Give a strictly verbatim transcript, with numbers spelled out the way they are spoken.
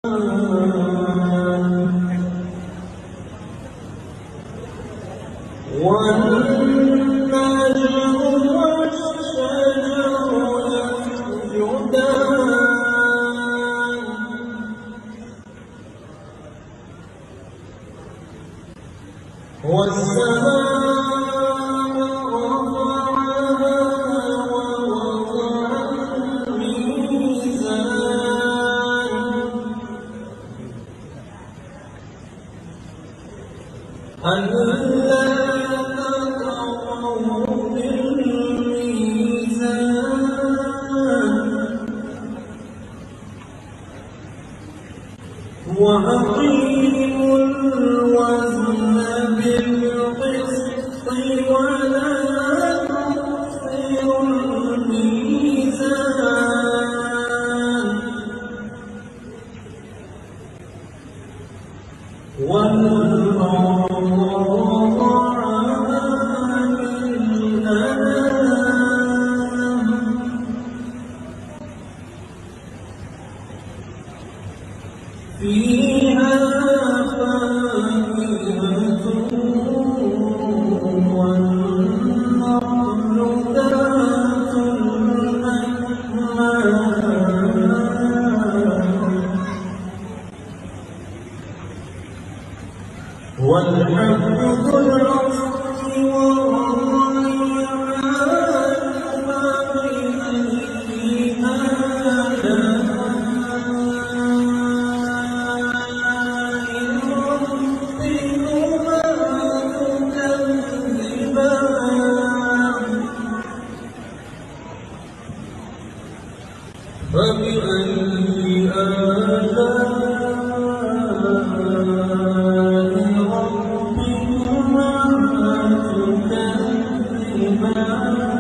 والنجم والشجر يسجدان والسماء رفعها ووضع الميزان ألا تطغوا في الميزان وأقيموا الوزن بالقسط ولا تخسروا الميزان والأرض وضعها للأنام فيها فاكهة والنخل ذات الأكمام والحب ذو العصف والريحان ما بين فبأي آلاء ربكما تكذبان